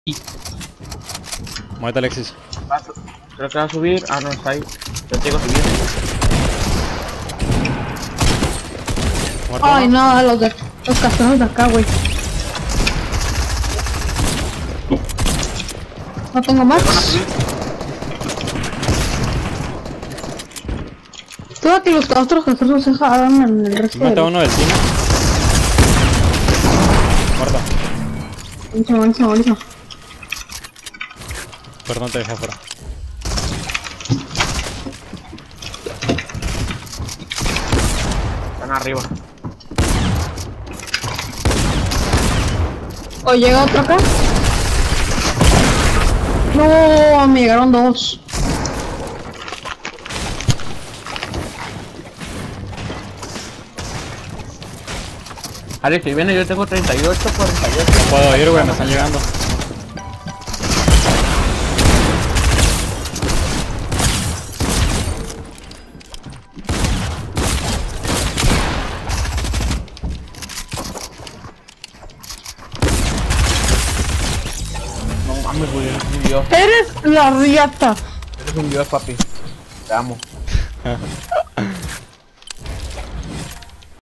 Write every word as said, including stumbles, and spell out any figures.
Muévete, Alexis. Creo que va a subir. Ah, no, está ahí. Yo tengo subiendo. Muerto Ay, uno. no, los de los castones de acá, güey. No tengo más. Tú que los otros castones se dejaron en el resto Mata de... uno del cine. Muerto. Buenísimo, buenísimo, buenísimo. Perdón, te dejé afuera. Están arriba. ¿O llega otro acá? No, me llegaron dos. Alex, si viene yo tengo treinta y ocho, cuarenta y ocho. No puedo ir, güey, me están llegando. No mames, güey, eres un dios. Eres la riata. Eres un dios, papi. Te amo.